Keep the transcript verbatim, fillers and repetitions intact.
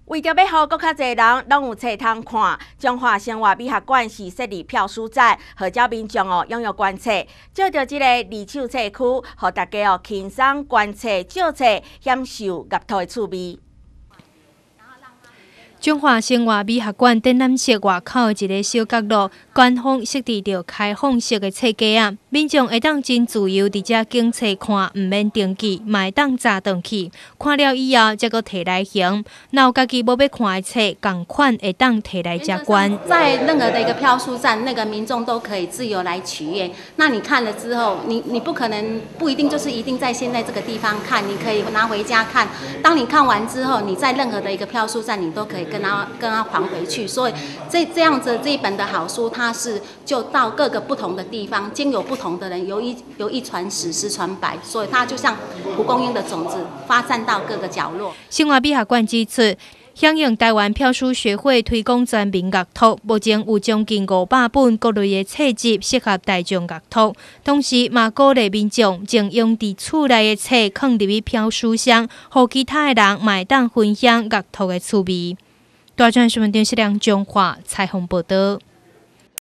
为着要互更较侪人拢有册通看，中华生活美学馆是设立票书展，号召民众哦踊跃观册，借着即个二手册区，互大家哦轻松观册、借册，享受阅读的趣味。 中华生活美学馆展览室外口的一个小角落，官方设置着开放式的册架啊，民众会当真自由伫遮拣册看，毋免登记，嘛会当查转去，看了以后再搁摕来还。若有家己无要看的册，共款会当摕来遮观。 在任何的一个票书站，那个民众都可以自由来取阅。那你看了之后，你你不可能不一定就是一定在现在这个地方看，你可以拿回家看。当你看完之后，你在任何的一个票书站，你都可以跟他跟他还回去。所以这这样子这一本的好书，它是就到各个不同的地方，经由不同的人，由一由一传十，十传百，所以它就像蒲公英的种子，发散到各个角落。 生活美学馆指出，响应台湾票书学会推广全民阅读，目前有将近五百本各类的册籍适合大众阅读，同时嘛鼓励民众将用伫厝内的册放入去票书箱，互其他的人嘛会当分享阅读的趣味。大专新闻电视梁中华采访报道。